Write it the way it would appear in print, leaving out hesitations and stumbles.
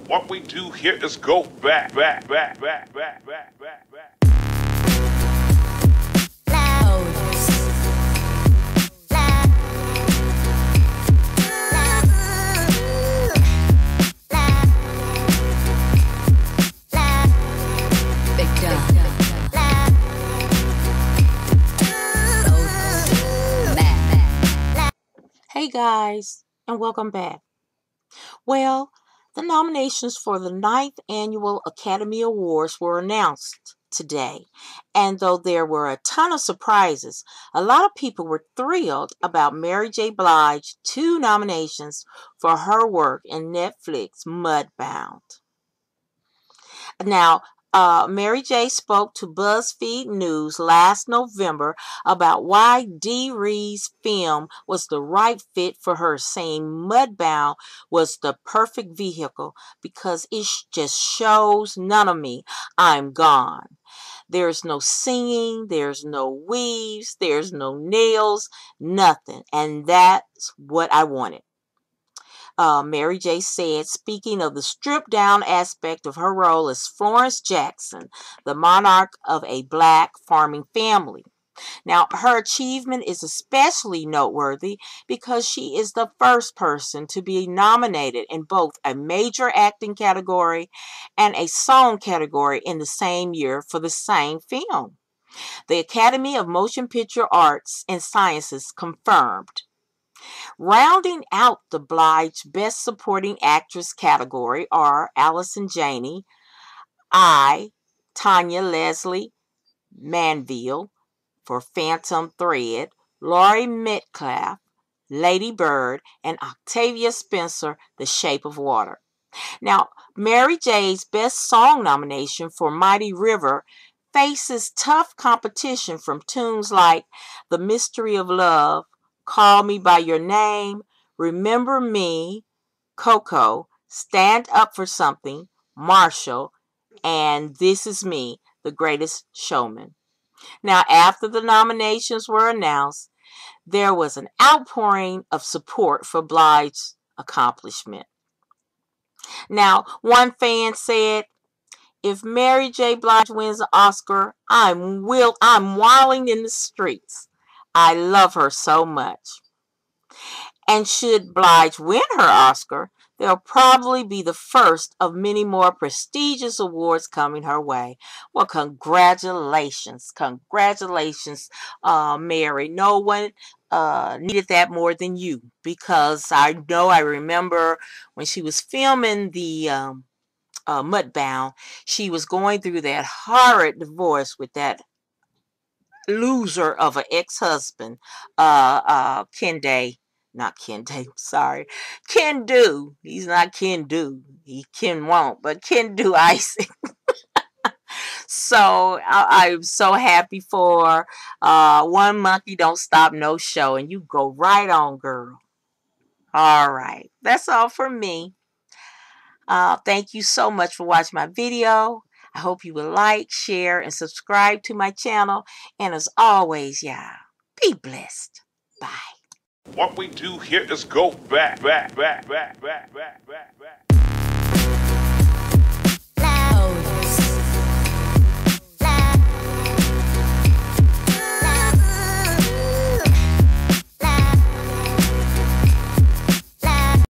What we do here is go back. Hey guys, and welcome back. Well, the nominations for the 9th Annual Academy Awards were announced today. And though there were a ton of surprises, a lot of people were thrilled about Mary J. Blige's 2 nominations for her work in Netflix Mudbound. Now, Mary J. spoke to BuzzFeed News last November about why Dee Rees's film was the right fit for her, saying Mudbound was the perfect vehicle because it just shows none of me. I'm gone. There's no singing, there's no weaves, there's no nails, nothing. And that's what I wanted. Mary J. said, speaking of the stripped down aspect of her role as Florence Jackson, the monarch of a black farming family. Now, her achievement is especially noteworthy because she is the first person to be nominated in both a major acting category and a song category in the same year for the same film. The Academy of Motion Picture Arts and Sciences confirmed. Rounding out the Blige Best Supporting Actress category are Allison Janney, Tanya Leslie Manville for Phantom Thread, Laurie Metcalf, Lady Bird, and Octavia Spencer, The Shape of Water. Now, Mary J's Best Song nomination for Mighty River faces tough competition from tunes like The Mystery of Love, Call Me By Your Name, Remember Me, Coco, Stand Up for Something, Marshall, and This Is Me, The Greatest Showman. Now, after the nominations were announced, there was an outpouring of support for Blige's accomplishment. Now, one fan said, if Mary J. Blige wins an Oscar, I'm wilding in the streets. I love her so much. And should Blige win her Oscar, there'll probably be the first of many more prestigious awards coming her way. Well, congratulations. Congratulations, Mary. No one needed that more than you, because I remember when she was filming the Mudbound, she was going through that horrid divorce with that loser of an ex-husband, sorry, Ken Do. He's not Ken Do. He Ken won't, but Ken Do Isaac. So I'm so happy for One Monkey Don't Stop No Show, and you go right on, girl. All right, that's all for me. Thank you so much for watching my video. I hope you will like, share, and subscribe to my channel. And as always, y'all, be blessed. Bye. What we do here is go back.